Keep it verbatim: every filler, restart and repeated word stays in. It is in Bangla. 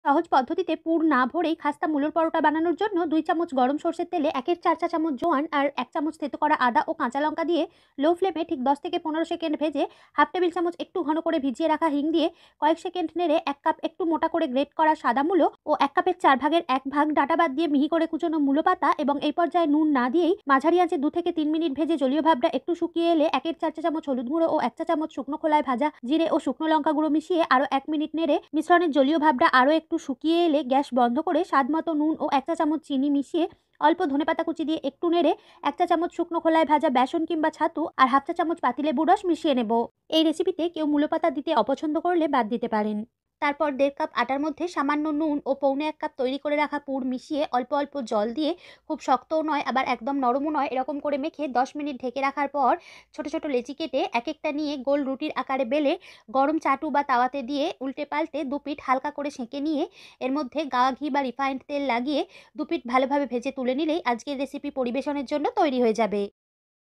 সহজ পদ্ধতিতে পুর না ভরেই খাস্তা মূলোর পরোটা বানানোর জন্য দুই চামচ গরম সর্ষের তেলে একের চার চা চামচ জোয়ান আর এক চামচ থেতো করা আদা ও কাঁচা লঙ্কা দিয়ে লো ফ্লেমে ঠিক দশ থেকে পনেরো সেকেন্ড ভেজে হাফ টেবিল চামচ একটু ঘন করে ভিজিয়ে রাখা হিং দিয়ে কয়েক সেকেন্ড নেড়ে এক কাপ একটু মোটা করে গ্রেট করা সাদা মূলো ও এক কাপের চার ভাগের এক ভাগ ডাটা বাদ দিয়ে মিহি করে কুচোনো মূলো পাতা এবং এই পর্যায়ে নুন না দিয়েই মাঝারি আঁচে দু থেকে তিন মিনিট ভেজে জলীয় ভাবটা একটু শুকিয়ে এলে একের চার চা চামচ হলুদ গুঁড়ো ও এক চা চামচ শুকনো খোলায় ভাজা জিরে ও শুকনো লঙ্কা গুঁড়ো মিশিয়ে আরও এক মিনিট নেড়ে মিশ্রণের জলীয় ভাবটা আরও একটু শুকিয়ে এলে গ্যাস বন্ধ করে স্বাদ মতো নুন ও এক চা চামচ চিনি মিশিয়ে অল্প ধনেপাতা কুচি দিয়ে একটু নেড়ে এক চা চামচ শুকনো খোলায় ভাজা বেসন কিংবা ছাতু আর হাফ চা চামচ পাতিলেবুর রস মিশিয়ে নেব। এই রেসিপিতে কেউ মূলো পাতা দিতে অপছন্দ করলে বাদ দিতে পারেন। তারপর দেড় কাপ আটার মধ্যে সামান্য নুন ও পৌনে এক কাপ তৈরি করে রাখা পুর মিশিয়ে অল্প অল্প জল দিয়ে খুব শক্তও নয় আবার একদম নরমও নয় এরকম করে মেখে দশ মিনিট ঢেকে রাখার পর ছোট ছোট লেচি কেটে এক একটা নিয়ে গোল রুটির আকারে বেলে গরম চাটু বা তাওয়াতে দিয়ে উল্টে পাল্টে দুপিঠ হালকা করে সেঁকে নিয়ে এর মধ্যে গাওয়া ঘি বা রিফাইন্ড তেল লাগিয়ে দুপিঠ ভালোভাবে ভেজে তুলে নিলেই আজকের রেসিপি পরিবেশনের জন্য তৈরি হয়ে যাবে।